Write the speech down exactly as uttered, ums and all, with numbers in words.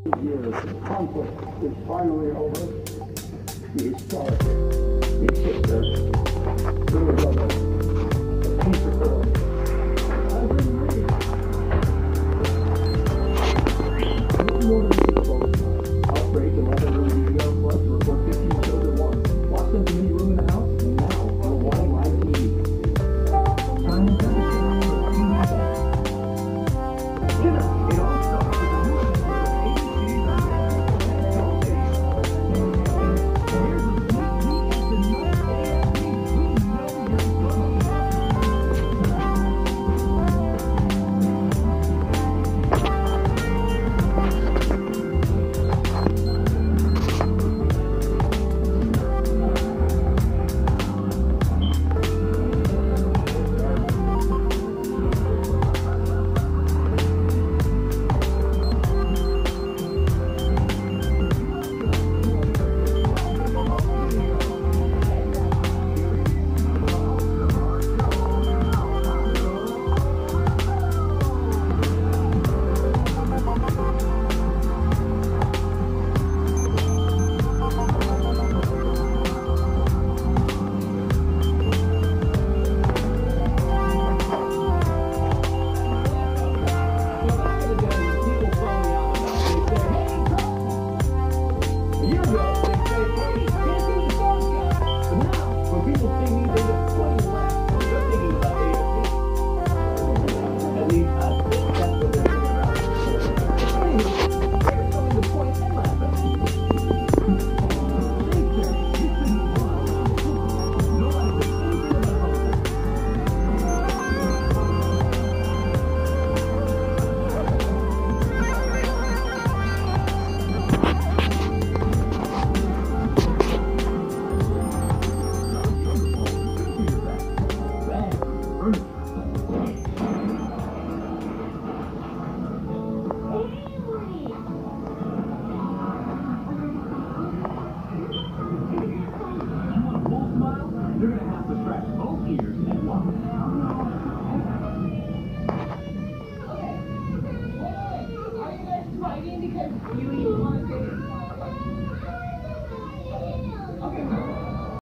years of conflict is finally over. He started. He kissed her. Little brother. A piece of her. I didn't read. Little more than a phone. Outbreak of other room video plus to report fifteen shows at once. Watch them from any room in the house, and now on a wide live T V. Time and temperature for T V set. Dinner. It all starts with a new You